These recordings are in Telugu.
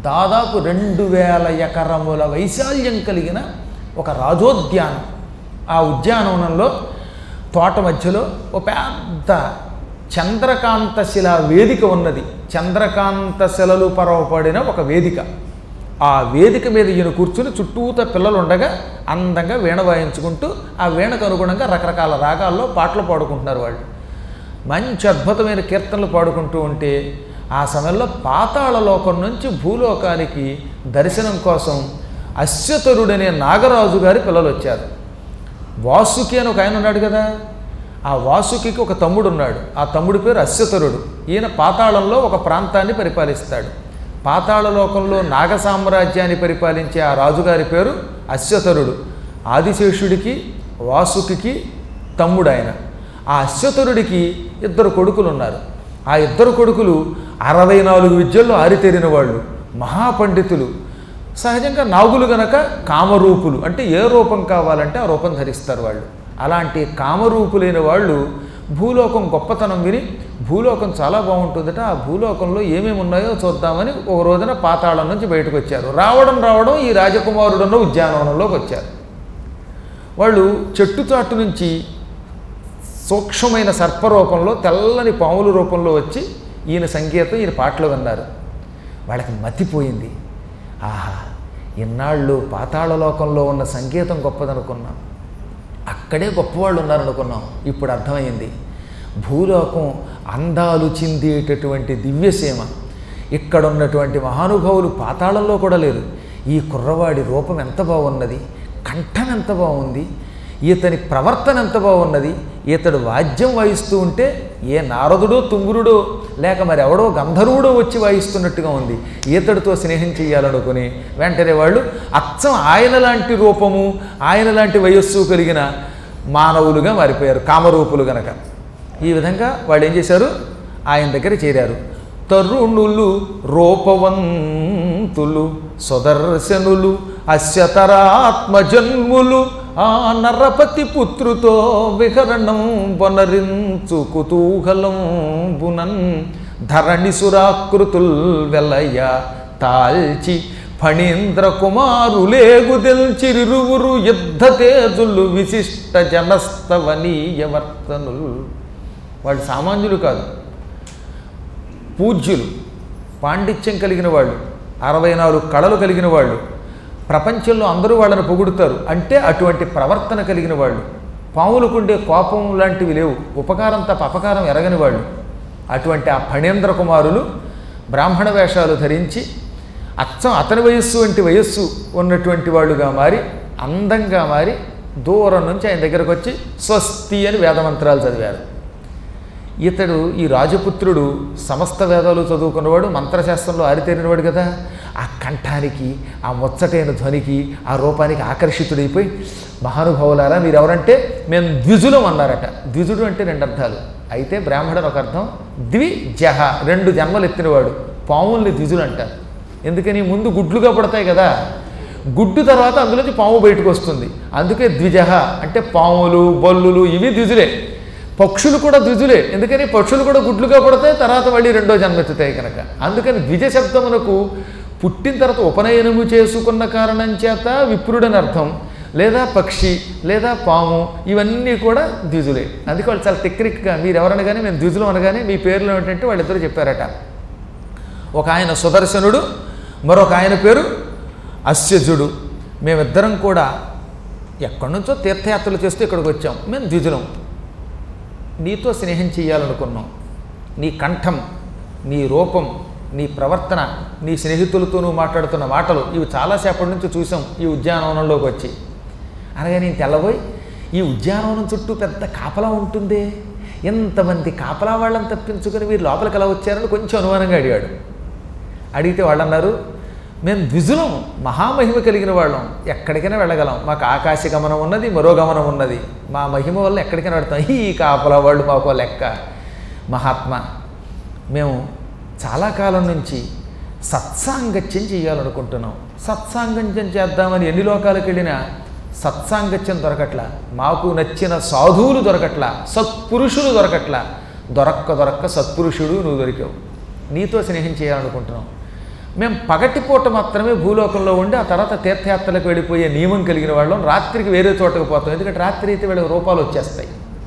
దాదాపు 2000 ఎకరముల వైశాల్యం కలిగిన ఒక రాజోద్యానం. ఆ ఉద్యానవనంలో తోట మధ్యలో ఒక పెద్ద చంద్రకాంత శిలా వేదిక ఉన్నది. చంద్రకాంత శిలలు పరవపడిన ఒక వేదిక. ఆ వేదిక మీద ఈయన కూర్చుని చుట్టూత పిల్లలు ఉండగా అందంగా వీణ వాయించుకుంటూ ఆ వీణకు అనుగుణంగా రకరకాల రాగాల్లో పాటలు పాడుకుంటున్నారు. వాళ్ళు మంచి అద్భుతమైన కీర్తనలు పాడుకుంటూ ఉంటే ఆ సమయంలో పాతాళ లోకం నుంచి భూలోకానికి దర్శనం కోసం అశ్వతరుడనే నాగరాజు గారి పిల్లలు వచ్చారు. వాసుకి అని ఒక ఆయన ఉన్నాడు కదా, ఆ వాసుకి ఒక తమ్ముడు ఉన్నాడు. ఆ తమ్ముడి పేరు అశ్వతరుడు. ఈయన పాతాళంలో ఒక ప్రాంతాన్ని పరిపాలిస్తాడు. పాతాళ లోకంలో నాగ సామ్రాజ్యాన్ని పరిపాలించే ఆ రాజుగారి పేరు అశ్వతరుడు. ఆదిశేషుడికి వాసుకి తమ్ముడు ఆయన. ఆ అశ్వతరుడికి 2 కొడుకులు ఉన్నారు. ఆ 2 కొడుకులు 64 విద్యల్లో ఆరితేరిన వాళ్ళు, మహాపండితులు. సహజంగా నాగులు గనక కామరూపులు, అంటే ఏ రూపం కావాలంటే ఆ రూపం ధరిస్తారు వాళ్ళు. అలాంటి కామరూపులైన వాళ్ళు భూలోకం గొప్పతనం విని భూలోకం చాలా బాగుంటుందట, ఆ భూలోకంలో ఏమేమి ఉన్నాయో చూద్దామని ఒక రోజున పాతాళం నుంచి బయటకు వచ్చారు. రావడం ఈ రాజకుమారుడున్న ఉద్యానవనంలోకి వచ్చారు. వాళ్ళు చెట్టు చాటు నుంచి సూక్ష్మమైన సర్పరూపంలో తెల్లని పాముల రూపంలో వచ్చి ఈయన సంగీతం ఈయన పాటలు విన్నారు. వాళ్ళకి మతిపోయింది. ఆహా, ఇన్నాళ్ళు పాతాళలోకంలో ఉన్న సంగీతం గొప్పదనుకున్నాం, అక్కడే గొప్పవాళ్ళు ఉన్నారనుకున్నాం. ఇప్పుడు అర్థమైంది, భూలోకం అందాలు చిందేటటువంటి దివ్యసీమ. ఇక్కడ ఉన్నటువంటి మహానుభావులు పాతాళంలో కూడా లేరు. ఈ కుర్రవాడి రూపం ఎంత బాగున్నది, కంఠం ఎంత బాగుంది, ఈతని ప్రవర్తన ఎంత బాగున్నది, ఈతడు వాద్యం వాయిస్తూ ఉంటే ఏ నారదుడో తుంగురుడో లేక మరి ఎవడో గంధర్వుడో వచ్చి వాయిస్తున్నట్టుగా ఉంది. ఈతడితో స్నేహం చేయాలనుకుని వెంటనే వాళ్ళు అచ్చం ఆయన లాంటి రూపము ఆయన లాంటి వయస్సు కలిగిన మానవులుగా మారిపోయారు, కామరూపులు గనక. ఈ విధంగా వాళ్ళు ఏం చేశారు, ఆయన దగ్గర చేరారు. తరుణులు రూపవంతులు సుదర్శనులు అశ్వతరాత్మజన్ములు ఆ నరపతి పుత్రుతో విహరణం వనరించు కుతూహలం బునన్ ధరణి సురాకృతుల్ వెలయ తాల్చి ఫణీంద్ర కుమారులేగుదెల్చిరువురు యుద్ధ తేజులు విశిష్ట జనస్తవనీయవర్తనులు. వాళ్ళు సామాన్యులు కాదు, పూజ్యులు, పాండిత్యం కలిగిన వాళ్ళు, 64 కళలు కలిగిన వాళ్ళు, ప్రపంచంలో అందరూ వాళ్ళని పొగుడుతారు. అంటే అటువంటి ప్రవర్తన కలిగిన వాళ్ళు, పాములకుండే కోపం లాంటివి లేవు, ఉపకారం తప్ప అపకారం ఎరగని వాళ్ళు. అటువంటి ఆ ఫణేంద్ర కుమారులు బ్రాహ్మణ వేషాలు ధరించి అచ్చం అతని వయస్సు వంటి వయస్సు ఉన్నటువంటి వాళ్ళుగా మారి అందంగా మారి దూరం నుంచి ఆయన దగ్గరకు వచ్చి స్వస్తి అని వేదమంత్రాలు చదివారు. ఇతడు ఈ రాజపుత్రుడు సమస్త వేదాలు చదువుకున్నవాడు, మంత్రశాస్త్రంలో ఆరితేరినవాడు కదా. ఆ కంఠానికి, ఆ ముచ్చటైన ధ్వనికి, ఆ రూపానికి ఆకర్షితుడైపోయి, మహానుభావులారా మీరెవరంటే మేము ద్విజులం అన్నారట. ద్విజుడు అంటే 2 అర్థాలు. అయితే బ్రాహ్మణుడు ఒక అర్థం, ద్విజహ 2 జన్మలు ఎత్తినవాడు. పాముల్ని ద్విజులు అంటారు. ఎందుకని ముందు గుడ్లుగా పడతాయి కదా, గుడ్డు తర్వాత అందులోంచి పాము బయటకు వస్తుంది. అందుకే ద్విజహ అంటే పాములు బొల్లులు ఇవి ద్విజులే. పక్షులు కూడా ద్విజులే, ఎందుకని పక్షులు కూడా గుడ్లుగా పడతాయి, తర్వాత మళ్ళీ 2వ జన్మెత్తుతాయి కనుక. అందుకని ద్విజ శబ్దమునకు పుట్టిన తర్వాత ఉపనయనము చేసుకున్న కారణం చేత విప్రుడని అర్థం, లేదా పక్షి లేదా పాము ఇవన్నీ కూడా ద్విజులే. అందుకే వాళ్ళు చాలా టెక్నిక్గా మీరు ఎవరనగానే మేము ద్విజులం అనగానే మీ పేర్లు ఏమిటంటే వాళ్ళిద్దరూ చెప్పారట. ఒక ఆయన సుదర్శనుడు, మరొక ఆయన పేరు అశ్వజుడు. మేమిద్దరం కూడా ఎక్కడి నుంచో తీర్థయాత్రలు చేస్తూ ఇక్కడికి వచ్చాం. మేము ద్విజులం, నీతో స్నేహం చేయాలనుకున్నాం. నీ కంఠం, నీ రూపం, నీ ప్రవర్తన, నీ స్నేహితులతో నువ్వు మాట్లాడుతున్న మాటలు ఇవి చాలాసేపటి నుంచి చూసాం ఈ ఉద్యానవనంలోకి వచ్చి. అనగా నేను తెల్లబోయి, ఈ ఉద్యానవనం చుట్టూ పెద్ద కాపలా ఉంటుందే, ఎంతమంది కాపలా వాళ్ళని తప్పించుకొని మీరు లోపలికి ఎలా వచ్చారని కొంచెం అనుమానంగా అడిగాడు. అడిగితే వాళ్ళు అన్నారు, మేము ద్విజులం, మహామహిమ కలిగిన వాళ్ళం, ఎక్కడికైనా వెళ్ళగలం, మాకు ఆకాశ గమనం ఉన్నది, మరో గమనం ఉన్నది, మా మహిమ వల్ల ఎక్కడికైనా వెళ్తాం. ఈ కాపలా వాళ్ళు మాకు లెక్క. మహాత్మా, మేము చాలా కాలం నుంచి సత్సాంగత్యం చేయాలనుకుంటున్నాం. సత్సాంగత్యం చేద్దామని ఎన్ని లోకాలకు వెళ్ళినా సత్సాంగత్యం దొరకట్లా, మాకు నచ్చిన సాధువులు దొరకట్లా, సత్పురుషులు దొరకట్లా. దొరక్క సత్పురుషుడు నువ్వు దొరికావు, నీతో స్నేహం చేయాలనుకుంటున్నాం. మేము పగటిపూట మాత్రమే భూలోకంలో ఉండి ఆ తర్వాత తీర్థయాత్రలకు వెళ్ళిపోయే నియమం కలిగిన వాళ్ళం. రాత్రికి వేరే చోటకు పోతాం, ఎందుకంటే రాత్రి అయితే వీళ్ళ రూపాలు వచ్చేస్తాయి.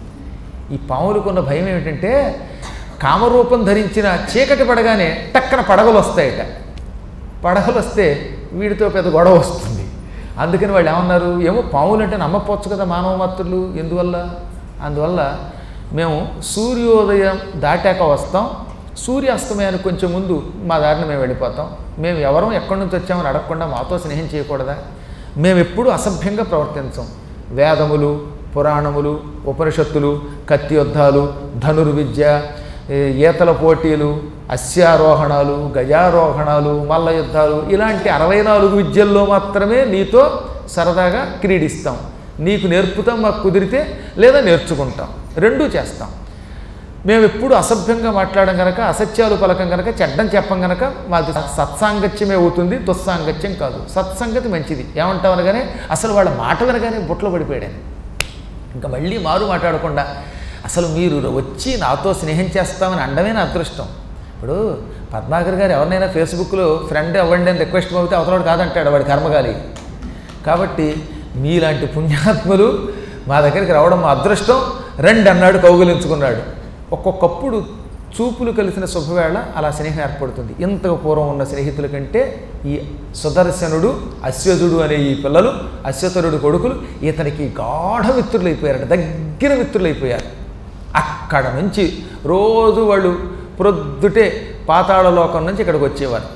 ఈ పాములకున్న భయం ఏమిటంటే కామరూపం ధరించిన చీకటి పడగానే టక్కన పడగలు వస్తాయట. పడగలు వస్తే వీడితో పెద్ద గొడవ వస్తుంది. అందుకని వాళ్ళు ఏమన్నారు, ఏమో పాములంటే నమ్మపోవచ్చు కదా మానవ మాతృలు, ఎందువల్ల? అందువల్ల మేము సూర్యోదయం దాటాక వస్తాం, సూర్యాస్తమయానికి కొంచెం ముందు మా దారిని మేము వెళ్ళిపోతాం. మేము ఎవరం ఎక్కడి నుంచి వచ్చామని అడగకుండా మాతో స్నేహం చేయకూడదా? మేము ఎప్పుడూ అసభ్యంగా ప్రవర్తించం. వేదములు, పురాణములు, ఉపనిషత్తులు, కత్తి యుద్ధాలు, ధనుర్విద్య, ఈతల పోటీలు, అశ్వారోహణాలు, గజారోహణాలు, మల్ల యుద్ధాలు, ఇలాంటి 64 విద్యల్లో మాత్రమే నీతో సరదాగా క్రీడిస్తాం. నీకు నేర్పుతాం, మాకు కుదిరితే, లేదా నేర్చుకుంటాం, రెండూ చేస్తాం. మేము ఎప్పుడు అసభ్యంగా మాట్లాడడం కనుక, అసత్యాలు పలకం కనుక, చెడ్డం చెప్పం కనుక మాది సత్సాంగత్యమే అవుతుంది, దుస్సాంగత్యం కాదు. సత్సంగతి మంచిది. ఏమంటాం అనగానే అసలు వాళ్ళ మాట వినగానే బుట్టలో పడిపోయాడు. ఇంకా మళ్ళీ మారు మాట్లాడకుండా అసలు మీరు వచ్చి నాతో స్నేహం చేస్తామని అండమే నా అదృష్టం. ఇప్పుడు పద్మాకర్ గారు ఎవరినైనా ఫేస్బుక్లో ఫ్రెండ్ అవ్వండి అని రిక్వెస్ట్ పంపితే అవతలవాడు కాదంటాడు, వాడి కర్మగాలి. కాబట్టి మీలాంటి పుణ్యాత్ములు మా దగ్గరికి రావడం మా అదృష్టం. రండి అన్నాడు, కౌగిలించుకున్నాడు. ఒక్కొక్కప్పుడు చూపులు కలిసిన శుభవేళ అలా స్నేహం ఏర్పడుతుంది. ఇంతకు పూర్వం ఉన్న స్నేహితుల కంటే ఈ సుదర్శనుడు, అశ్వతుడు అనే ఈ పిల్లలు, అశ్వతరుడు కొడుకులు ఇతనికి గాఢ మిత్రులైపోయారట, దగ్గర మిత్రులైపోయారు. అక్కడ నుంచి రోజు వాళ్ళు ప్రొద్దుటే పాతాళ లోకం నుంచి ఇక్కడికి వచ్చేవారు.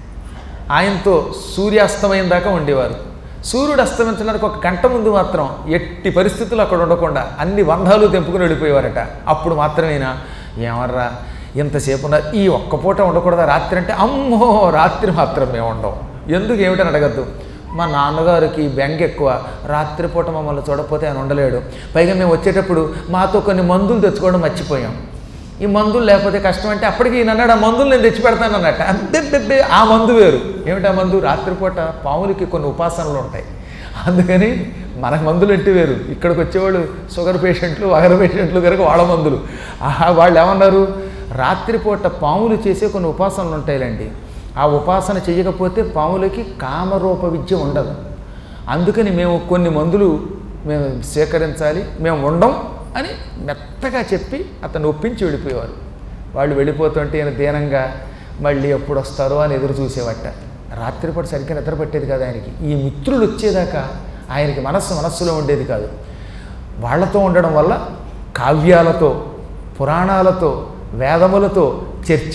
ఆయనతో సూర్యాస్తమయం దాకా ఉండేవారు. సూర్యుడు అస్తమించడానికి ఒక గంట ముందు మాత్రం ఎట్టి పరిస్థితులు అక్కడ ఉండకుండా అన్ని బంధాలు తెంపుకుని వెళ్ళిపోయేవారట. అప్పుడు మాత్రమేనా ఏమర్రా ఇంతసేపు ఉన్నారు, ఈ ఒక్క పూట ఉండకూడదా రాత్రి అంటే, అమ్మో రాత్రి మాత్రం మేము ఉండం. ఎందుకు ఏమిటని అడగద్దు. మా నాన్నగారికి బెంగ ఎక్కువ, రాత్రిపూట మమ్మల్ని చూడకపోతే ఆయన ఉండలేడు. పైగా మేము వచ్చేటప్పుడు మాతో కొన్ని మందులు తెచ్చుకోవడం మర్చిపోయాం. ఈ మందులు లేకపోతే కష్టం అంటే అప్పటికి ఈయన అన్నాడు, ఆ మందులు నేను తెచ్చి పెడతాను అన్నట్టు. అంతే ఆ మందు వేరు. ఏమిటా మందు? రాత్రిపూట పాములకి కొన్ని ఉపాసనలు ఉంటాయి, అందుకని మనకు మందులు ఎట్టి వేరు. ఇక్కడికి వచ్చేవాళ్ళు షుగర్ పేషెంట్లు, వగర పేషెంట్లు కనుక వాళ్ళ మందులు. వాళ్ళు ఏమన్నారు, రాత్రిపూట పాములు చేసే కొన్ని ఉపాసనలు ఉంటాయిలండి, ఆ ఉపాసన చేయకపోతే పాములకి కామరూప విద్య ఉండదు. అందుకని మేము కొన్ని మందులు మేము స్వీకరించాలి, మేము ఉండం అని మెత్తగా చెప్పి అతను ఒప్పించి వెళ్ళిపోయేవారు. వాళ్ళు వెళ్ళిపోతుంటే ఈయన దీనంగా మళ్ళీ ఎప్పుడు వస్తారో అని ఎదురు చూసేవట. రాత్రిపూట సరిగ్గా నిద్ర పట్టేది కాదు ఆయనకి. ఈ మిత్రులు వచ్చేదాకా ఆయనకి మనస్సులో ఉండేది కాదు. వాళ్లతో ఉండడం వల్ల కావ్యాలతో, పురాణాలతో, వేదములతో చర్చ.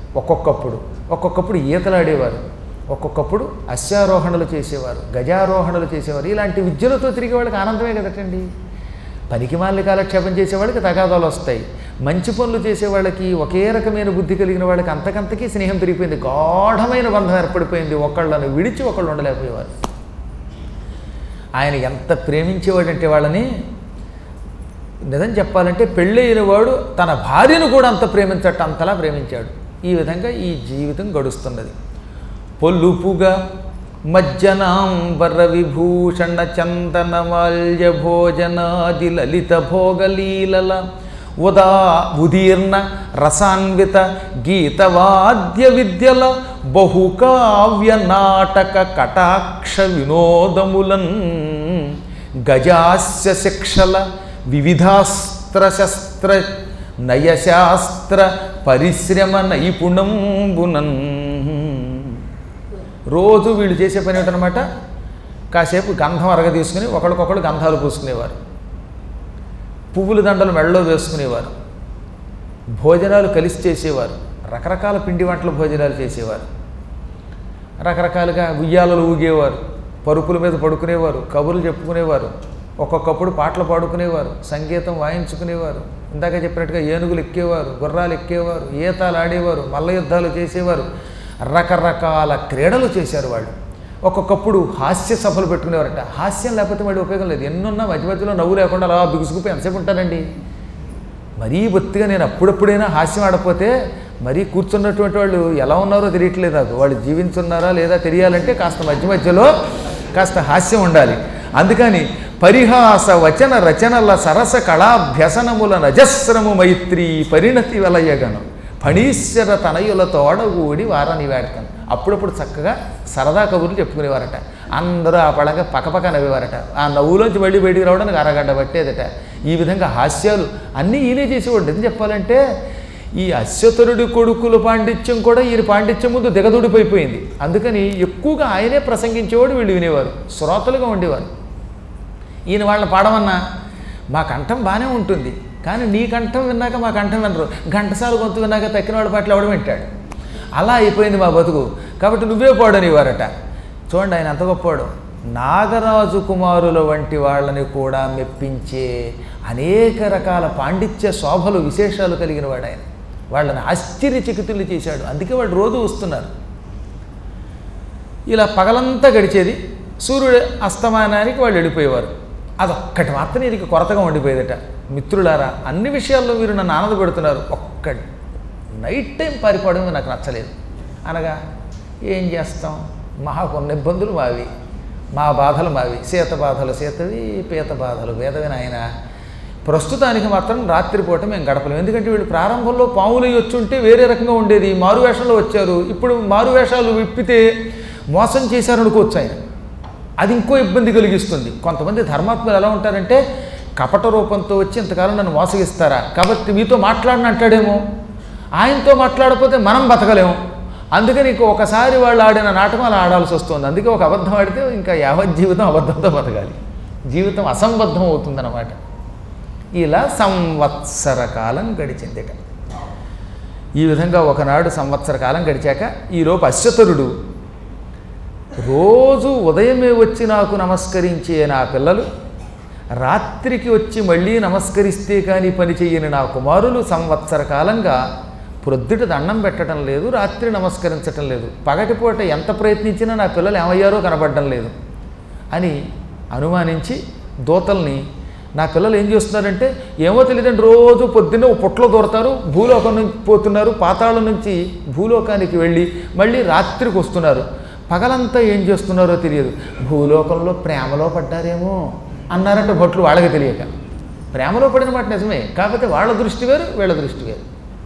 ఒక్కొక్కప్పుడు ఈతలాడేవారు, ఒక్కొక్కప్పుడు అశ్వారోహణలు చేసేవారు, గజారోహణలు చేసేవారు. ఇలాంటి విద్యలతో తిరిగే వాళ్ళకి ఆనందమే కదటండి. పనికిమాలిన కాలక్షేపం చేసేవాళ్ళకి తగాదాలు వస్తాయి. మంచి పనులు చేసేవాళ్ళకి, ఒకే రకమైన బుద్ధి కలిగిన వాళ్ళకి అంతకంతకీ స్నేహం పెరిగిపోయింది, గాఢమైన బంధం ఏర్పడిపోయింది. ఒకళ్ళను విడిచి ఒకళ్ళు ఉండలేకపోయేవారు. ఆయన ఎంత ప్రేమించేవాడంటే వాళ్ళని, నిజం చెప్పాలంటే పెళ్ళైన వాడు తన భార్యను కూడా అంత ప్రేమించట, అంతలా ప్రేమించాడు. ఈ విధంగా ఈ జీవితం గడుస్తున్నది. పొల్లుపుగా మజ్జనాంబర విభూషణ చందన మాల్య భోజనాది లలిత భోగలీలల ఉదీర్ణ రసాన్విత గీతవాద్య విద్యల బహుకావ్య నాటక కటాక్ష వినోదములన్ గజాస్య శిక్షల వివిధాస్త్ర శస్త్ర నయశాస్త్ర పరిశ్రమ నైపుణంబునన్. రోజు వీళ్ళు చేసే పని ఏంటనమాట, కాసేపు గంధం అరగ తీసుకుని ఒకళ్ళకొకళ్ళు గంధాలు పూసుకునేవారు, పువ్వుల దండలు మెడలో వేసుకునేవారు, భోజనాలు కలిసి చేసేవారు, రకరకాల పిండి వంటల భోజనాలు చేసేవారు, రకరకాలుగా ఉయ్యాలలు ఊగేవారు, పరుపుల మీద పడుకునేవారు, కబుర్లు చెప్పుకునేవారు, ఒక్కొక్కప్పుడు పాటలు పాడుకునేవారు, సంగీతం వాయించుకునేవారు, ఇందాక చెప్పినట్టుగా ఏనుగులు ఎక్కేవారు, గుర్రాలు ఎక్కేవారు, ఈతాలు ఆడేవారు, మల్ల యుద్ధాలు చేసేవారు, రకరకాల క్రీడలు చేశారు వాళ్ళు. ఒక్కొక్కప్పుడు హాస్య సభలు పెట్టుకునేవారట. హాస్యం లేకపోతే వాడి ఉపయోగం లేదు. ఎన్నున్నా మధ్య మధ్యలో నవ్వు లేకుండా అలా బిగుసుకుపోయి ఎంతసేపు ఉంటానండి. మరీ బొత్తిగా నేను అప్పుడప్పుడైనా హాస్యం ఆడకపోతే మరీ కూర్చున్నటువంటి వాళ్ళు ఎలా ఉన్నారో తెలియట్లేదు నాకు. వాళ్ళు జీవించున్నారా లేదా తెలియాలంటే కాస్త మధ్య మధ్యలో కాస్త హాస్యం ఉండాలి. అందుకని పరిహాస వచన రచనల సరస కళాభ్యసనముల నజస్రము మైత్రి పరిణతి వలయగను ఫణీశ్వర తనయులతో అడగూడి వారని వేడకను. అప్పుడప్పుడు చక్కగా సరదా కబుర్లు చెప్పుకునేవారట. అందరూ ఆ పడంగా పక్కపక్క నవ్వేవారట. ఆ నవ్వులోంచి మళ్ళీ బయటికి రావడానికి అరగంట పట్టేదట. ఈ విధంగా హాస్యాలు అన్నీ ఈయనే చేసేవాడు. ఎందుకు చెప్పాలంటే ఈ అశ్వతరుడి కొడుకుల పాండిత్యం కూడా ఈయన పాండిత్యం ముందు దిగదుడిపోయిపోయింది. అందుకని ఎక్కువగా ఆయనే ప్రసంగించేవాడు, వీళ్ళు వినేవారు, శ్రోతలుగా ఉండేవారు. ఈయన వాళ్ళని పాడమన్నా మా కంఠం బాగానే ఉంటుంది, కానీ నీ కంఠం విన్నాక మా కంఠం వినరు, ఘంటసాల గొంతు విన్నాక తక్కిన వాళ్ళ పాటలు ఎవడం వింటాడు. అలా అయిపోయింది మా బతుకు, కాబట్టి నువ్వే పాడనివారట. చూడండి ఆయన అంత గొప్పవాడు. నాగరాజు కుమారుల వంటి వాళ్ళని కూడా మెప్పించే అనేక రకాల పాండిత్య శోభలు విశేషాలు కలిగిన వాడు ఆయన. వాళ్ళని ఆశ్చర్యచకితులు చేశాడు. అందుకే వాళ్ళు రోజు వస్తున్నారు. ఇలా పగలంతా గడిచేది. సూర్యుడు అస్తమానానికి వాళ్ళు వెళ్ళిపోయేవారు. అదొక్కటి మాత్రం ఇది కొరతగా ఉండిపోయేదట. మిత్రులారా, అన్ని విషయాల్లో మీరు నన్ను ఆనందపెడుతున్నారు, ఒక్క నైట్ టైం పారిపోవడం నాకు నచ్చలేదు. అనగా ఏం చేస్తాం, మాకున్న ఇబ్బందులు మావి, మా బాధలు మావి, సీత బాధలు సీతవి, పీత బాధలు వేదవి నాయన. ప్రస్తుతానికి మాత్రం రాత్రిపూట మేము గడపలేము. ఎందుకంటే వీళ్ళు ప్రారంభంలో పాములు వచ్చుంటే వేరే రకంగా ఉండేది, మారువేషంలో వచ్చారు. ఇప్పుడు మారువేషాలు విప్పితే మోసం చేశారనుకోవచ్చు ఆయన. అది ఇంకో ఇబ్బంది కలిగిస్తుంది. కొంతమంది ధర్మాత్ములు ఎలా ఉంటారంటే కపట రూపంతో వచ్చి ఇంతకాలం నన్ను మోసగిస్తారా, కాబట్టి మీతో మాట్లాడని అంటాడేమో, ఆయనతో మాట్లాడకపోతే మనం బతకలేము. అందుకని ఒకసారి వాళ్ళు ఆడిన నాటకం అలా ఆడాల్సి వస్తుంది. అందుకే ఒక అబద్ధం ఆడితే ఇంకా యావత్ జీవితం అబద్ధంతో బతకాలి, జీవితం అసంబద్ధం అవుతుందన్నమాట. ఇలా సంవత్సర కాలం గడిచిందిట. ఈ విధంగా ఒకనాడు సంవత్సర కాలం గడిచాక ఈలోపు అశ్వతరుడు రోజు ఉదయమే వచ్చి నాకు నమస్కరించే నా పిల్లలు, రాత్రికి వచ్చి మళ్ళీ నమస్కరిస్తే కానీ పని చెయ్యని నా కుమారులు సంవత్సర కాలంగా ప్రొద్దుట దండం పెట్టడం లేదు, రాత్రి నమస్కరించటం లేదు. పగటిపూట ఎంత ప్రయత్నించినా నా పిల్లలు ఏమయ్యారో కనబడడం లేదు అని అనుమానించి దూతల్ని, నా పిల్లలు ఏం చేస్తున్నారంటే ఏమో తెలియదండి, రోజు పొద్దున్నే పుట్లో దూరతారు, భూలోకం నుంచి పోతున్నారు, పాతాళం నుంచి భూలోకానికి వెళ్ళి మళ్ళీ రాత్రికి వస్తున్నారు, పగలంతా ఏం చేస్తున్నారో తెలియదు. భూలోకంలో ప్రేమలో పడ్డారేమో అన్నారంటే భట్లు వాళ్ళకి తెలియక. ప్రేమలో పడిన మాట నిజమే, కాకపోతే వాళ్ళ దృష్టి వేరు, వీళ్ళ దృష్టి వేరు.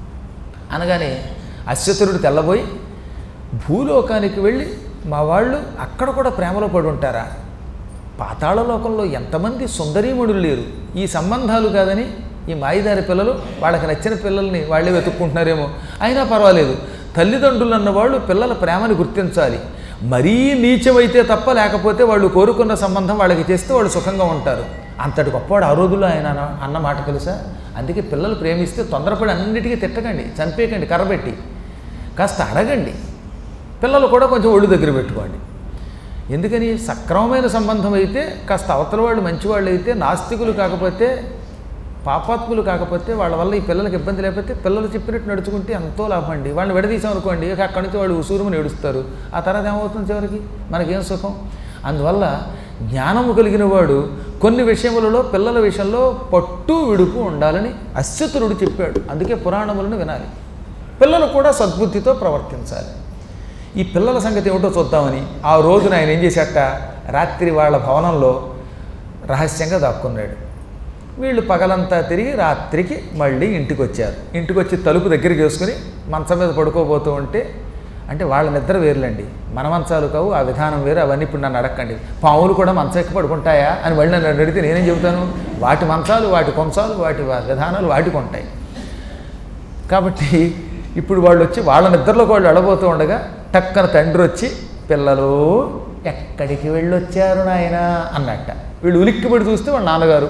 అనగానే అశ్వతరుడు తెల్లబోయి భూలోకానికి వెళ్ళి మా వాళ్ళు అక్కడ కూడా ప్రేమలో పడి ఉంటారా, పాతాళ లోకంలో ఎంతమంది సుందరీముడులు లేరు, ఈ సంబంధాలు కాదని ఈ మాయిదారి పిల్లలు వాళ్ళకి నచ్చిన పిల్లల్ని వాళ్ళే వెతుక్కుంటున్నారేమో, అయినా పర్వాలేదు, తల్లిదండ్రులు అన్నవాళ్ళు పిల్లల ప్రేమని గుర్తించాలి, మరీ నీచమైతే తప్ప, లేకపోతే వాళ్ళు కోరుకున్న సంబంధం వాళ్ళకి చేస్తే వాళ్ళు సుఖంగా ఉంటారు. అంతటి గొప్పవాడు ఆ రోజుల్లో ఆయన అన్న మాట తెలుసా. అందుకే పిల్లలు ప్రేమిస్తే తొందరపడి అన్నిటికీ తిట్టకండి, చంపేయకండి, కర్రబెట్టి కాస్త అడగండి. పిల్లలు కూడా కొంచెం ఒళ్ళు దగ్గర పెట్టుకోండి. ఎందుకని సక్రమమైన సంబంధం అయితే కాస్త అవతల వాళ్ళు మంచివాళ్ళు అయితే, నాస్తికులు కాకపోతే, పాపాత్ములు కాకపోతే, వాళ్ళ వల్ల ఈ పిల్లలకి ఇబ్బంది లేకపోతే పిల్లలు చెప్పినట్టు నడుచుకుంటే ఎంతో లాభం అండి. వాళ్ళని విడదీసాం అనుకోండి, అక్కడి నుంచి వాళ్ళు ఉసూరుమని ఏడుస్తారు, ఆ తర్వాత ఏమవుతుంది చివరికి మనకేం సుఖం. అందువల్ల జ్ఞానము కలిగిన వాడు కొన్ని విషయములలో పిల్లల విషయంలో పట్టు విడుపు ఉండాలని అశ్వతరుడు చెప్పాడు. అందుకే పురాణములను వినాలి, పిల్లలు కూడా సద్బుద్ధితో ప్రవర్తించాలి. ఈ పిల్లల సంగతి ఏమిటో చూద్దామని ఆ రోజున ఆయన ఏం చేశాట, రాత్రి వాళ్ళ భవనంలో రహస్యంగా దాక్కున్నాడు. వీళ్ళు పగలంతా తిరిగి రాత్రికి మళ్ళీ ఇంటికి వచ్చారు. ఇంటికి వచ్చి తలుపు దగ్గరికి వేసుకుని మంచం మీద పడుకోబోతూ ఉంటే, అంటే వాళ్ళ నిద్ర వేరులండి, మన మంచాలు కావు, ఆ విధానం వేరు, అవన్నీ ఇప్పుడు నన్ను అడగండి. పావులు కూడా మంచం ఎక్కి పడుకుంటాయా అని మళ్ళీ నన్ను అడిగితే నేనేం చెబుతాను, వాటి మంచాలు, వాటి కొంచాలు, వాటి విధానాలు వాటికి ఉంటాయి. కాబట్టి ఇప్పుడు వాళ్ళు వచ్చి వాళ్ళ నిద్రలోకి వాళ్ళు అడబోతూ ఉండగా టక్కన తండ్రి వచ్చి, పిల్లలు ఎక్కడికి వెళ్ళొచ్చారు నాయన అన్నట్ట. వీళ్ళు ఉలిక్కిపడి చూస్తే వాళ్ళ నాన్నగారు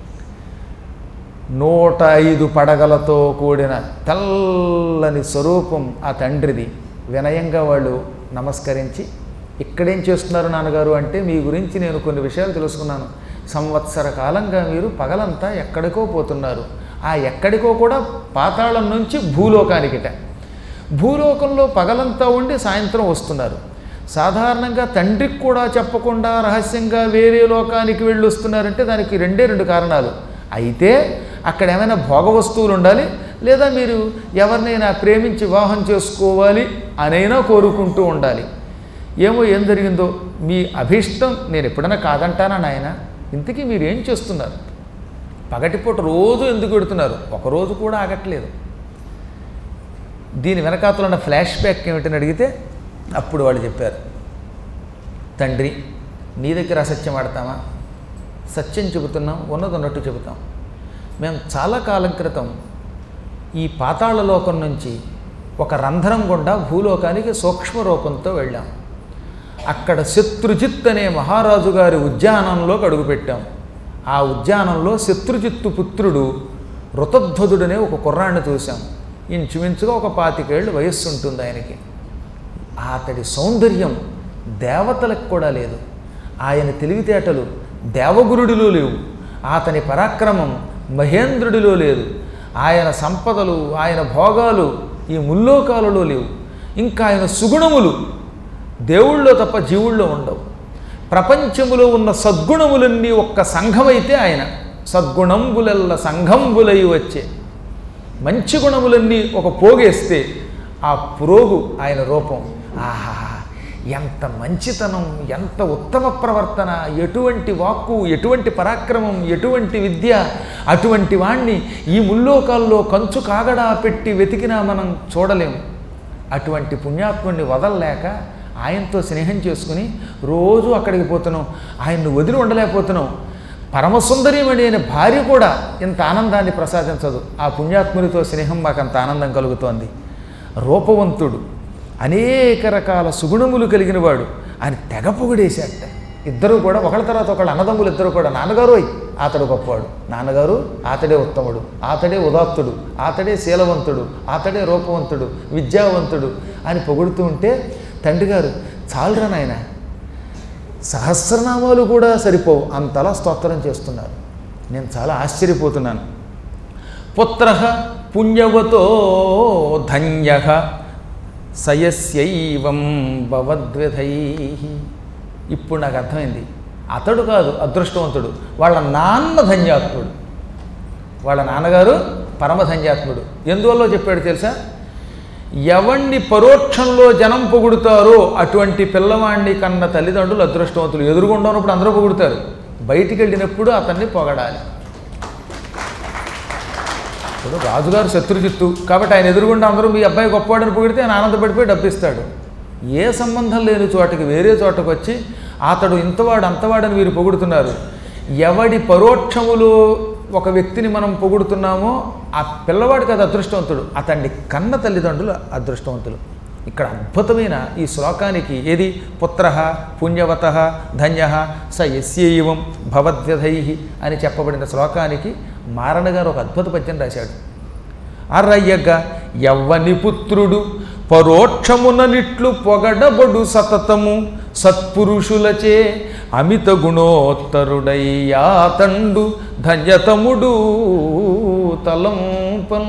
105 పడగలతో కూడిన తెల్లని స్వరూపం ఆ తండ్రిది. వినయంగా వాళ్ళు నమస్కరించి, ఇక్కడేం చేస్తున్నారు నాన్నగారు అంటే, మీ గురించి నేను కొన్ని విషయాలు తెలుసుకున్నాను. సంవత్సర కాలంగా మీరు పగలంతా ఎక్కడికో పోతున్నారు, ఆ ఎక్కడికో కూడా పాతాళం నుంచి భూలోకానికిట. భూలోకంలో పగలంతా ఉండి సాయంత్రం వస్తున్నారు. సాధారణంగా తండ్రికి కూడా చెప్పకుండా రహస్యంగా వేరే లోకానికి వెళ్ళి వస్తున్నారంటే దానికి రెండు కారణాలు. అయితే అక్కడ ఏమైనా భోగ వస్తువులు ఉండాలి, లేదా మీరు ఎవరినైనా ప్రేమించి వివాహం చేసుకోవాలి అనైనా కోరుకుంటూ ఉండాలి. ఏమో ఏం జరిగిందో, మీ అభీష్టం నేను ఎప్పుడైనా కాదంటానా నాయన. ఇంతకీ మీరు ఏం చేస్తున్నారు, పగటిపూట రోజు ఎందుకు పెడుతున్నారు, ఒకరోజు కూడా ఆగట్లేదు. దీని వెనకాతలో ఉన్న ఫ్లాష్ బ్యాక్ ఏమిటని అడిగితే, అప్పుడు వాళ్ళు చెప్పారు, తండ్రి నీ దగ్గర అసత్యం ఆడతామా? సత్యం చెబుతున్నాం, ఉన్నది ఉన్నట్టు చెబుతాం. మేము చాలా కాలం క్రితం ఈ పాతాళ లోకం నుంచి ఒక రంధ్రం గుండా భూలోకానికి సూక్ష్మ రూపంతో వెళ్ళాం. అక్కడ శత్రుజిత్ అనే మహారాజు గారి ఉద్యానంలోకి అడుగుపెట్టాం. ఆ ఉద్యానంలో శత్రుజిత్తు పుత్రుడు ఋతధ్వజుడనే ఒక కుర్రాన్ని చూశాం. ఇంచుమించుగా ఒక 25 ఏళ్ళు వయస్సు ఉంటుంది ఆయనకి. అతడి సౌందర్యం దేవతలకు కూడా లేదు. ఆయన తెలివితేటలు దేవగురుడిలో లేవు. అతని పరాక్రమం మహేంద్రుడిలో లేదు. ఆయన సంపదలు, ఆయన భోగాలు ఈ ముల్లోకాలలో లేవు. ఇంకా ఆయన సుగుణములు దేవుళ్ళో తప్ప జీవుల్లో ఉండవు. ప్రపంచములో ఉన్న సద్గుణములన్నీ ఒక్క సంఘమైతే ఆయన సద్గుణంబులెల్ల సంఘంబులై వచ్చే. మంచి గుణములన్నీ ఒక పోగేస్తే ఆ పురోగు ఆయన రూపం. ఆహా, ఎంత మంచితనం, ఎంత ఉత్తమ ప్రవర్తన, ఎటువంటి వాక్కు, ఎటువంటి పరాక్రమం, ఎటువంటి విద్య. అటువంటి వాణ్ణి ఈ ముల్లోకాల్లో కంచు కాగడా పెట్టి వెతికినా మనం చూడలేము. అటువంటి పుణ్యాత్ముడిని వదలలేక ఆయనతో స్నేహం చేసుకుని రోజు అక్కడికి పోతున్నాం. ఆయన్ని వదిలి ఉండలేకపోతున్నాం. పరమసుందరీమణి అనే భార్య కూడా ఇంత ఆనందాన్ని ప్రసాదించదు. ఆ పుణ్యాత్మునితో స్నేహం మాకు అంత ఆనందం కలుగుతోంది. రూపవంతుడు, అనేక రకాల సుగుణములు కలిగిన వాడు. ఆయన తెగ పొగిడేశాట. ఇద్దరు కూడా ఒకళ్ళ తర్వాత ఒకళ్ళు అన్నదమ్ములు ఇద్దరు కూడా, నాన్నగారు అతడు గొప్పవాడు, నాన్నగారు అతడే ఉత్తముడు, అతడే ఉదాత్తుడు, అతడే శీలవంతుడు, అతడే రూపవంతుడు, విద్యావంతుడు అని పొగుడుతూ ఉంటే తండ్రి గారు చాలురా నాయన, సహస్రనామాలు కూడా సరిపోవు అంతలా స్తోత్రం చేస్తున్నారు. నేను చాలా ఆశ్చర్యపోతున్నాను. పుత్ర పుణ్యవతో ధన్య సయస్యైవం భవద్విధై. ఇప్పుడు నాకు అర్థమైంది, అతడు కాదు అదృష్టవంతుడు, వాళ్ళ నాన్న ధన్యాత్ముడు. వాళ్ళ నాన్నగారు పరమధన్యాత్ముడు. ఎందువల్ల చెప్పాడు తెలుసా? ఎవణ్ణి పరోక్షంలో జనం పొగుడుతారో అటువంటి పిల్లవాణ్ణి కన్న తల్లిదండ్రులు అదృష్టవంతులు. ఎదురుగుండా ఉన్నప్పుడు అందరూ పొగుడుతారు, బయటికి వెళ్ళినప్పుడు అతన్ని పొగడాలి. ఇప్పుడు రాజుగారు శత్రుజిత్తు కాబట్టి ఆయన ఎదురుగుండా అందరూ మీ అబ్బాయి గొప్పవాడని పొగిడితే ఆయన ఆనందపడిపోయి డబ్బిస్తాడు. ఏ సంబంధం లేని చోటకి వేరే చోటకు వచ్చి అతడు ఇంతవాడు అంతవాడని వీరు పొగుడుతున్నారు. ఎవడి పరోక్షములో ఒక వ్యక్తిని మనం పొగుడుతున్నామో ఆ పిల్లవాడికి అది అదృష్టవంతుడు, అతన్ని కన్న తల్లిదండ్రులు అదృష్టవంతులు. ఇక్కడ అద్భుతమైన ఈ శ్లోకానికి ఏది పుత్ర పుణ్యవత ధన్య స యస్యైవం భవద్వ్యధై అని చెప్పబడిన శ్లోకానికి మారణ గారు ఒక అద్భుత పద్యం రాశాడు. అరయ్యగా యవ్వని పుత్రుడు పరోక్షముననిట్లు పొగడబడు సతతము సత్పురుషులచే అమిత గుణోత్తరుడయ్యాతండు ధన్యతముడు తలంపన్.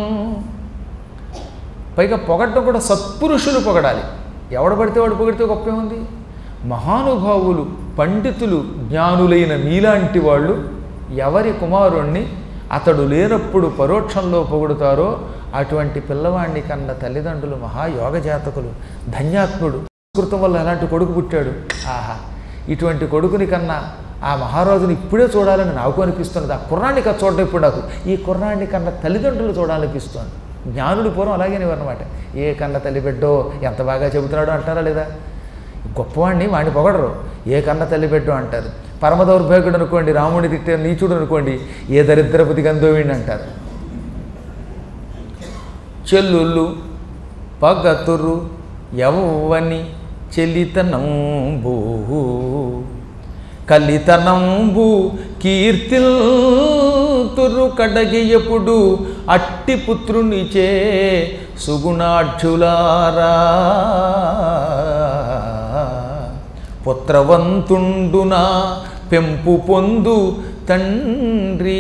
పైగా పొగడ్డం కూడా సత్పురుషులు పొగడాలి. ఎవడ పడితే వాడు పొగిడితే గొప్పే ఉంది. మహానుభావులు, పండితులు, జ్ఞానులైన మీలాంటి వాళ్ళు ఎవరి కుమారుణ్ణి అతడు లేనప్పుడు పరోక్షంలో పొగుడుతారో అటువంటి పిల్లవాణ్ణి కన్న తల్లిదండ్రులు మహాయోగ జాతకులు, ధన్యాత్ముడు. సంస్కృతం వల్ల అలాంటి కొడుకు పుట్టాడు. ఆహా, ఇటువంటి కొడుకుని కన్నా ఆ మహారాజుని ఇప్పుడే చూడాలని నాకు అనిపిస్తున్నది. ఆ కుర్రాన్ని చూడటం ఇప్పుడు నాకు ఈ కుర్రాన్ని కన్నా తల్లిదండ్రులు చూడాలనిపిస్తుంది. జ్ఞానుడి పూర్వం అలాగేనేవన్నమాట. ఏ కన్న తల్లి బిడ్డో ఎంత బాగా చెబుతున్నాడో అంటారా లేదా? గొప్పవాడిని వాడిని పొగడరు, ఏ కన్న తల్లి బిడ్డో అంటారు. పరమ దౌర్భాగ్యుడు అనుకోండి, రాముడిని తిట్టే నీచుడు అనుకోండి, ఏ దరిద్రపతి గంధోవిని అంటారు. చెల్లుళ్ళు పగతురు యవ్వని చెలితనంబు కలితనంబు కీర్తిల్ తురు కడగియపుడు అట్టి పుత్రునిచే సుగుణాఢ్యులారా పుత్రవంతుండునా పెంపు పొందు తండ్రి.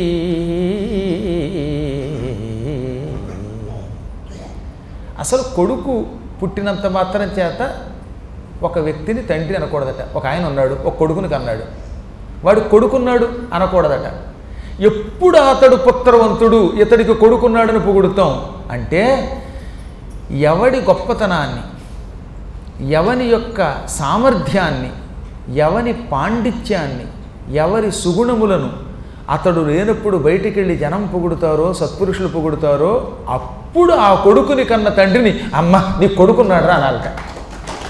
అసలు కొడుకు పుట్టినంత మాత్రం చేత ఒక వ్యక్తిని తండ్రి అనకూడదట. ఒక ఆయన ఉన్నాడు, ఒక కొడుకుని కన్నాడు, వాడు కొడుకున్నాడు అనకూడదట. ఎప్పుడు అతడు పుత్రవంతుడు, ఇతడికి కొడుకున్నాడని పొగుడుతాం అంటే ఎవడి గొప్పతనాన్ని, ఎవని యొక్క సామర్థ్యాన్ని, ఎవని పాండిత్యాన్ని, ఎవరి సుగుణములను అతడు లేనప్పుడు బయటికి వెళ్ళి జనం పొగుడుతారో, సత్పురుషులు పొగుడుతారో, అప్పుడు ఆ కొడుకుని కన్న తండ్రిని అమ్మ నీ కొడుకున్నాడు రా అనాలట.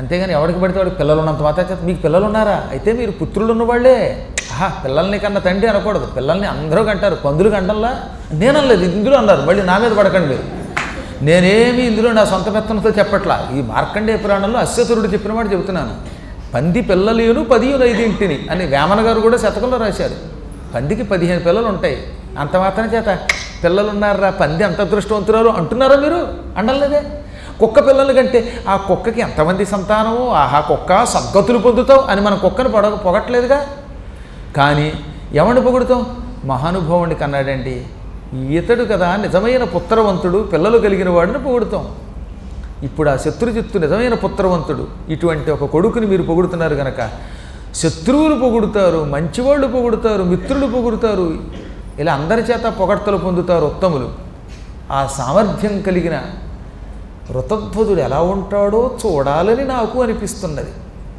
అంతేగాని ఎవరికి పడితే వాడికి పిల్లలు ఉన్నంత మాత్రం చేత మీకు పిల్లలు ఉన్నారా అయితే మీరు పుత్రులు ఉన్నవాళ్లే, పిల్లల్ని కన్నా తండ్రి అనకూడదు, పిల్లల్ని అందరూ కంటారు, పందులు కంటల్లా నేనలేదు ఇందులో అన్నారు, మళ్ళీ నా మీద పడకండి మీరు. నేనేమి ఇందులో నా సొంత పెత్తనంతో చెప్పట్లా, ఈ మార్కండేయ పురాణంలో అశ్వతురుడు చెప్పిన మాట చెబుతున్నాను. పంది పిల్లలేను 10 అని వేమన గారు కూడా శతకంలో రాశారు. పందికి 15 పిల్లలు ఉంటాయి, అంత మాత్రం చేత పిల్లలు ఉన్నారా పంది అంత అదృష్టవంతురాలు అంటున్నారా మీరు? అండలేదే. కుక్క పిల్లల కంటే ఆ కుక్కకి ఎంతమంది సంతానమో, కుక్క సద్గతులు పొందుతావు అని మనం కుక్కను పొగట్లేదుగా. కానీ ఎవరిని పొగుడుతాం? మహానుభావుడిని కన్నాడండి, ఈతడు కదా నిజమైన పుత్రవంతుడు, పిల్లలు కలిగిన వాడిని పొగుడుతాం. ఇప్పుడు ఆ శత్రుజిత్తు నిజమైన పుత్రవంతుడు, ఇటువంటి ఒక కొడుకుని మీరు పొగుడుతున్నారు కనుక శత్రువులు పొగుడుతారు, మంచివాళ్ళు పొగుడుతారు, మిత్రులు పొగుడుతారు, ఇలా అందరి చేత పొగడ్తలు పొందుతారు ఉత్తములు. ఆ సామర్థ్యం కలిగిన ఋతధ్వజుడు ఎలా ఉంటాడో చూడాలని నాకు అనిపిస్తున్నది.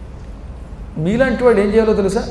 మీలాంటి వాడు ఏం చేయాలో తెలుసా?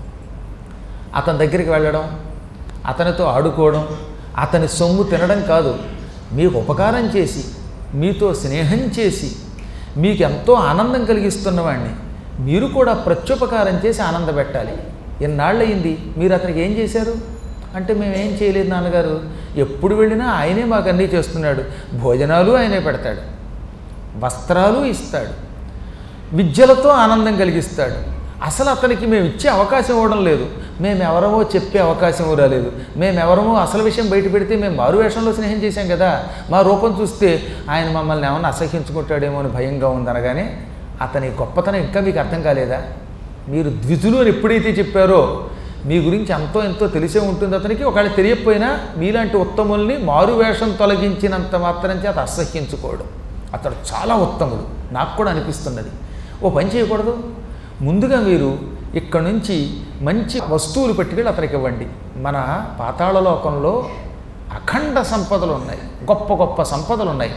అతని దగ్గరికి వెళ్ళడం, అతనితో ఆడుకోవడం, అతని సొమ్ము తినడం కాదు, మీకు ఉపకారం చేసి, మీతో స్నేహం చేసి, మీకు ఎంతో ఆనందం కలిగిస్తున్నవాడిని మీరు కూడా ప్రత్యుపకారం చేసి ఆనందపెట్టాలి. ఎన్నాళ్ళయింది మీరు అతనికి ఏం చేశారు అంటే, మేమేం చేయలేదు నాన్నగారు, ఎప్పుడు వెళ్ళినా ఆయనే మాకు అన్నీ చేస్తున్నాడు, భోజనాలు ఆయనే పెడతాడు, వస్త్రాలు ఇస్తాడు, విద్యలతో ఆనందం కలిగిస్తాడు. అసలు అతనికి మేము ఇచ్చే అవకాశం ఇవ్వడం లేదు, మేమెవరమో చెప్పే అవకాశం రాలేదు, మేమెవరమో అసలు విషయం బయట పెడితే మేము మారు వేషంలో స్నేహం చేశాం కదా, మా రూపం చూస్తే ఆయన మమ్మల్ని ఏమన్నా అసహ్యించుకుంటాడేమో అని భయంగా ఉందనగానే అతని గొప్పతనం ఇంకా మీకు అర్థం కాలేదా? మీరు ద్విజులు అని ఎప్పుడైతే చెప్పారో మీ గురించి ఎంతో ఎంతో తెలిసే ఉంటుంది అతనికి. ఒకవేళ తెలియకపోయినా మీలాంటి ఉత్తముల్ని మారు వేషం తొలగించినంత మాత్రం చేత అసహ్యించుకోవడం. అతడు చాలా ఉత్తముడు నాకు కూడా అనిపిస్తున్నది. ఓ పని చేయకూడదు, ముందుగా మీరు ఇక్కడి నుంచి మంచి వస్తువులు పట్టుకెళ్ళి అతనికి ఇవ్వండి. మన పాతాళలోకంలో అఖండ సంపదలు ఉన్నాయి, గొప్ప గొప్ప సంపదలు ఉన్నాయి.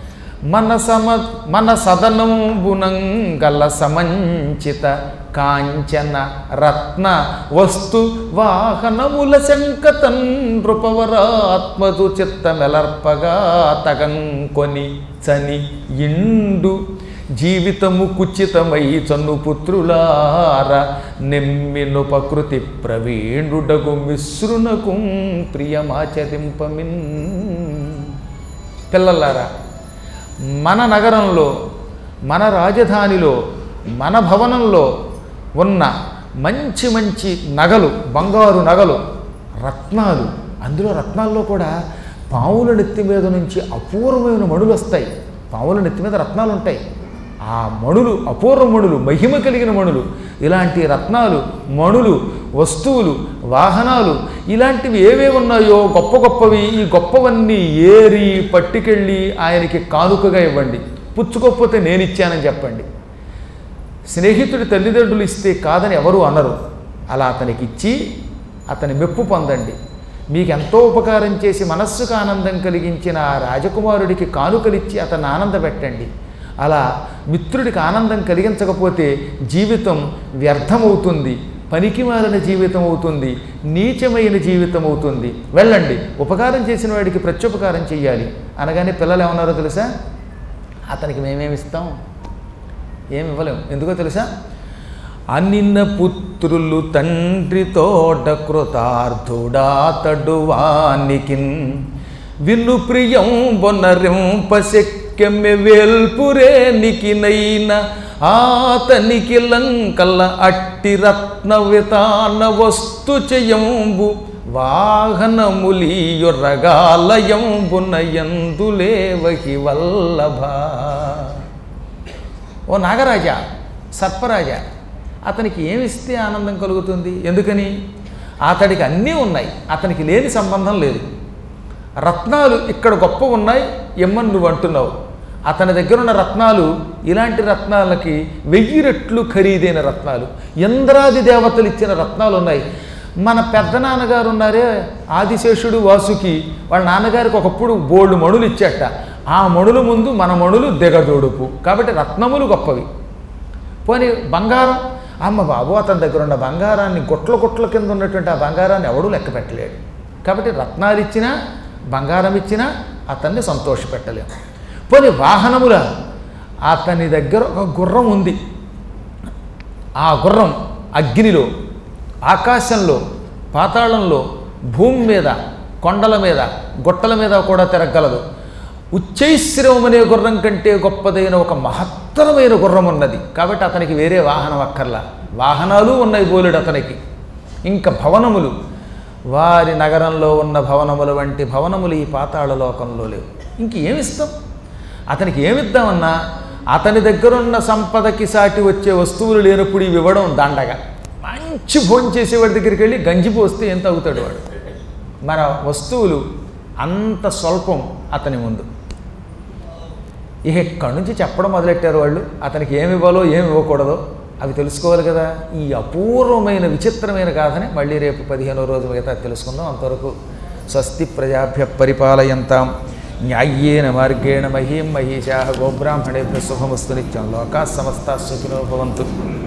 మన సదనంబునంగల సమంచిత కాంచన రత్న వస్తు వాహనముల శంకతన్ నృపవరాత్మజు చిత్తమెలర్పగా తగంకొని చని ఇండు జీవితము కుచితమై చన్ను పుత్రులార నెమ్మిను ప్రకృతి ప్రవీణుడగు మిశ్రునకు ప్రియమాచరింపమిన్. పిల్లలారా, మన నగరంలో, మన రాజధానిలో, మన భవనంలో ఉన్న మంచి మంచి నగలు, బంగారు నగలు, రత్నాలు, అందులో రత్నాల్లో కూడా పావుల నెత్తి మీద నుంచి అపూర్వమైన మణులు వస్తాయి. పావుల నెత్తి మీద రత్నాలు ఉంటాయి, ఆ మణులు అపూర్వ మణులు, మహిమ కలిగిన మణులు. ఇలాంటి రత్నాలు, మణులు, వస్తువులు, వాహనాలు ఇలాంటివి ఏవేవి ఉన్నాయో గొప్ప గొప్పవి, ఈ గొప్పవన్నీ ఏరి పట్టుకెళ్ళి ఆయనకి కానుకగా ఇవ్వండి. పుచ్చుకోకపోతే నేను ఇచ్చానని చెప్పండి. స్నేహితుడి తల్లిదండ్రులు ఇస్తే కాదని ఎవరు అనరు. అలా అతనికి ఇచ్చి అతని మెప్పు పొందండి. మీకు ఎంతో ఉపకారం చేసి మనస్సుకు ఆనందం కలిగించిన ఆ రాజకుమారుడికి కానుకలిచ్చి అతన్ని ఆనందపెట్టండి. అలా మిత్రుడికి ఆనందం కలిగించకపోతే జీవితం వ్యర్థమవుతుంది, పనికిమాలిన జీవితం అవుతుంది, నీచమైన జీవితం అవుతుంది. వెళ్ళండి, ఉపకారం చేసిన వాడికి ప్రత్యుపకారం చెయ్యాలి అనగానే పిల్లలు ఏమన్నారో తెలుసా? అతనికి మేమేమి ఇస్తాం, ఏమి ఇవ్వలేం. ఎందుకో తెలుసా? అనిన్న పుత్రులు తండ్రి తోట కృతార్థుడాతడు వానికిన్ విను ప్రియం బొనరింపశక్యమె వేల్పురేనికినైన ఆతనికి లంకల అట్టి రత్న వితాన వస్తు చేయంబు వాహనములీయురగాలయంబునయందులేవహి వల్లభ. ఓ నాగరాజా, సర్పరాజా, అతనికి ఏమిస్తే ఆనందం కలుగుతుంది? ఎందుకని? అతడికి అన్నీ ఉన్నాయి, అతనికి లేని సంబంధం లేదు. రత్నాలు ఇక్కడ గొప్ప ఉన్నాయి ఎమ్మని నువ్వు అంటున్నావు. అతని దగ్గర ఉన్న రత్నాలు ఇలాంటి రత్నాలకి 1000 రెట్లు ఖరీదైన రత్నాలు, ఇంద్రాది దేవతలు ఇచ్చిన రత్నాలు ఉన్నాయి. మన పెద్ద నాన్నగారు ఉన్నారే ఆదిశేషుడు వాసుకి, వాళ్ళ నాన్నగారికి ఒకప్పుడు బోల్డు మణులు ఇచ్చేట. ఆ మణుల ముందు మన మణులు దిగజోడుపు. కాబట్టి రత్నములు గొప్పవి. పోనీ బంగారం, అమ్మ బాబు అతని దగ్గర ఉన్న బంగారాన్ని గుట్ల గుట్ల కింద ఉన్నటువంటి ఆ బంగారాన్ని ఎవడూ లెక్క పెట్టలేడు. కాబట్టి రత్నాలు ఇచ్చినా బంగారం ఇచ్చినా అతన్ని సంతోషపెట్టలేము. పోనీ వాహనముల, అతని దగ్గర ఒక గుర్రం ఉంది. ఆ గుర్రం అగ్నిలో, ఆకాశంలో, పాతాళంలో, భూమి మీద, కొండల మీద, గుట్టల మీద కూడా తిరగలదు. ఉచ్చైశ్రవం అనే గుర్రం కంటే గొప్పదైన ఒక మహత్తరమైన గుర్రం ఉన్నది. కాబట్టి అతనికి వేరే వాహనం అక్కర్లా. వాహనాలు ఉన్నాయి బోలెడు అతనికి. ఇంకా భవనములు, వారి నగరంలో ఉన్న భవనముల వంటి భవనములు ఈ పాతాళ లోకంలో లేవు. ఇంకేమిస్తాం అతనికి? ఏమిద్దామన్నా అతని దగ్గరున్న సంపదకి సాటి వచ్చే వస్తువులు లేనప్పుడు ఇవి ఇవ్వడం దండగా. మంచి భోజనం చేసేవాడి దగ్గరికి వెళ్ళి గంజి పోస్తే ఏం తాగుతాడు వాడు? మన వస్తువులు అంత స్వల్పం అతని ముందు. ఇక ఇక్కడి నుంచి చెప్పడం మొదలెట్టారు వాళ్ళు. అతనికి ఏమి ఇవ్వాలో ఏమి ఇవ్వకూడదో అవి తెలుసుకోవాలి కదా. ఈ అపూర్వమైన విచిత్రమైన గాథని మళ్ళీ రేపు 15వ రోజు మిగతా తెలుసుకుందాం. అంతవరకు స్వస్తి ప్రజాభ్య పరిపాలయంతాం న్యాయ్యేన మార్గేణ మహీం మహీషాః గోబ్రాహ్మణేభ్యः శుభమస్తు నిత్యం. లోకాः సమస్తాः సుఖినో భవంతు.